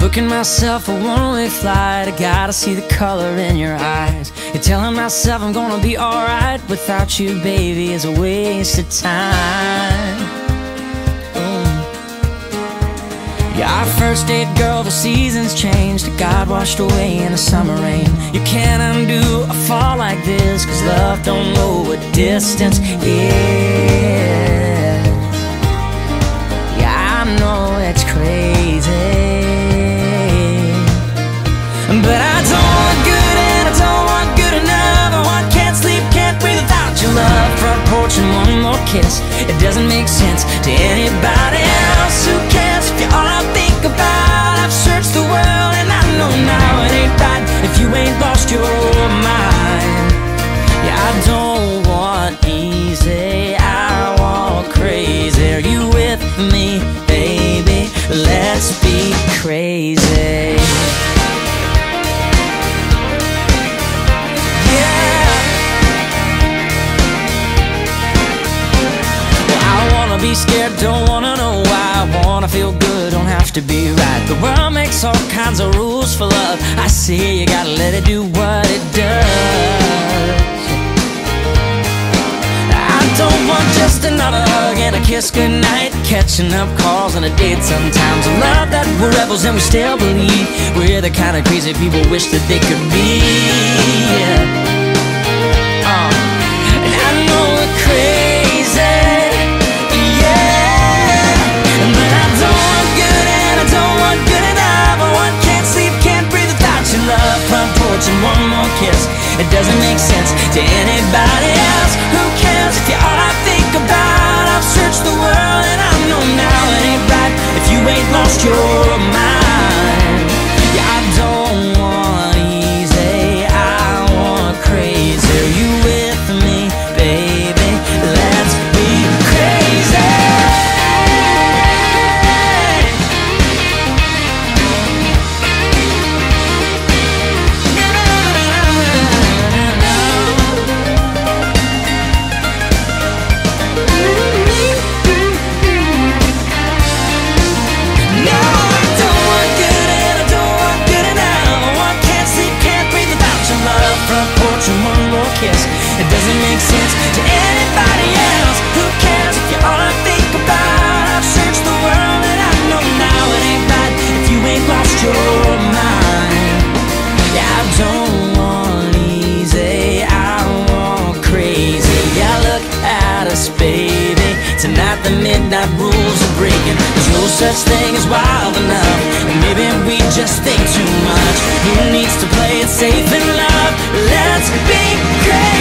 booking myself a one-way flight. I gotta see the color in your eyes. You're telling myself I'm gonna be alright. Without you, baby, is a waste of time. Yeah, our first date, girl, the seasons changed. God washed away in a summer rain. You can't undo a fall like this, 'cause love don't know what distance is. Yeah, I know it's crazy, but I don't want good and I don't want good enough. I want can't sleep, can't breathe without your love. Front porch and one more kiss. It doesn't make sense to anybody else. Who cares if you're all I think about? I've searched the world and I know now it ain't right if you ain't lost your mind. Yeah, I don't want easy, I want crazy. Are you with me, baby? Let's be crazy. Be scared, don't wanna know why. I wanna feel good, don't have to be right. The world makes all kinds of rules for love. I see you gotta let it do what it does. I don't want just another hug and a kiss goodnight, catching up calls and a date sometimes. I love that we're rebels and we still believe we're the kind of crazy people wish that they could be. And I know we're crazy, front porch and one more kiss. It doesn't make sense to anybody else. Who cares if you're all I think about? I've searched the world and I know now it ain't right if you ain't lost your mind. Yeah, I don't want easy, I want crazy. Are you with me, baby? Let's be crazy. It doesn't make sense to anybody else. Who cares if you're all I think about? I've searched the world and I know now it ain't right if you ain't lost your mind. Yeah, I don't want easy, I want crazy. Yeah, look at us, baby. Tonight the midnight rules are breaking. There's no such thing as wild enough, and maybe we just think too much. Who needs to play it safe in love? Let's be crazy.